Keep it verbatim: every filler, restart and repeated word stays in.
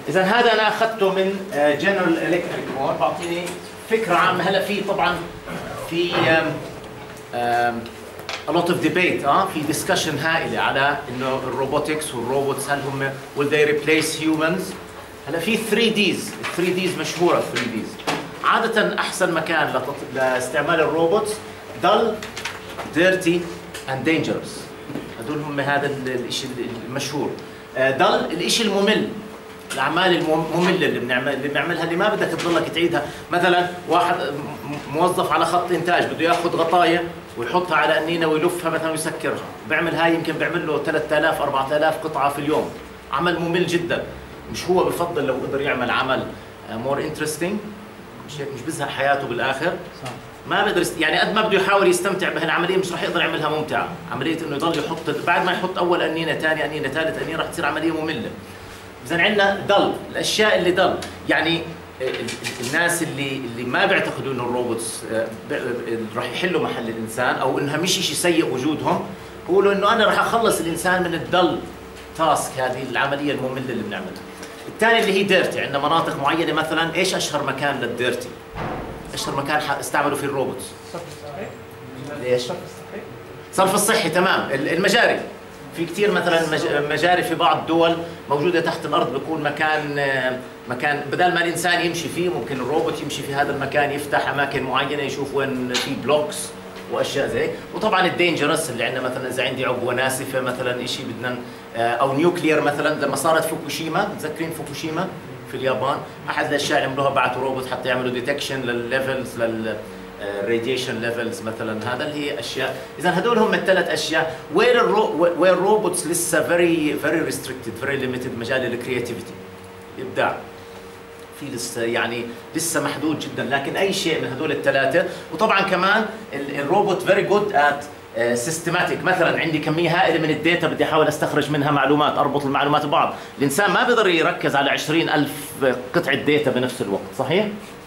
اذا هذا انا اخذته من جنرال الكتريك هون، بعطيني فكره عامه. هلا في طبعا في a lot of debate اه في discussion هائله على انه الروبوتكس والروبوتس هل هم will they replace humans. هلا في ثري ديز، الثري ديز مشهوره. ثري ديز عاده احسن مكان لتط... لاستعمال الروبوتس dull dirty and dangerous. هدول هم هذا الشيء المشهور. dull الشيء الممل، الاعمال الممله اللي بنعمل اللي بنعملها اللي ما بدك تضلك تعيدها. مثلا واحد موظف على خط انتاج بده ياخذ غطايه ويحطها على قنينه ويلفها مثلا ويسكرها، بيعمل هاي يمكن بيعمل له ثلاثة آلاف أربعة آلاف قطعه في اليوم، عمل ممل جدا. مش هو بفضل لو قدر يعمل عمل مور انترستينج؟ مش هيك؟ مش بزهق حياته بالاخر؟ صح. ما بقدر يست... يعني قد ما بده يحاول يستمتع بهالعمليه مش رح يقدر يعملها ممتعه. عمليه انه يضل يحط بعد ما يحط اول قنينه ثاني قنينه ثالث قنينه رح تصير عمليه ممله. اذا عندنا ضل الاشياء اللي ضل، يعني الناس اللي اللي ما بيعتقدوا انه الروبوتس راح يحلوا محل الانسان او انها مش شيء سيء وجودهم، بيقولوا انه انا راح اخلص الانسان من الضل تاسك، هذه العمليه الممله اللي بنعملها. الثاني اللي هي ديرتي، عندنا مناطق معينه مثلا. ايش اشهر مكان للديرتي؟ اشهر مكان استعملوا فيه الروبوتس؟ صرف الصحي. ليش؟ صرف الصحي. صرف الصحي تمام. المجاري، في كثير مثلا مجاري في بعض الدول موجوده تحت الارض، بيكون مكان مكان بدل ما الانسان يمشي فيه ممكن الروبوت يمشي في هذا المكان، يفتح اماكن معينه، يشوف وين في بلوكس واشياء زي. وطبعا الدينجرس اللي عندنا مثلا اذا عندي عبوه ناسفه مثلا شيء بدنا، او نيوكليير مثلا لما صارت فوكوشيما، متذكرين فوكوشيما في اليابان؟ احد الاشياء اللي عملوها بعثوا روبوت حتى يعملوا ديتكشن للليفلز لل radiation levels مثلا. هذا اللي هي اشياء. اذا هدول هم الثلاث اشياء وين الرو... وين الروبوتس لسه very very restricted very limited. مجال الكرياتيفيتي، الابداع في لسه يعني لسه محدود جدا. لكن اي شيء من هدول الثلاثه. وطبعا كمان الروبوت very good at سيستماتيك. مثلا عندي كميه هائله من الداتا بدي احاول استخرج منها معلومات، اربط المعلومات ببعض. الانسان ما بيقدر يركز على عشرين ألف قطعه داتا بنفس الوقت، صحيح؟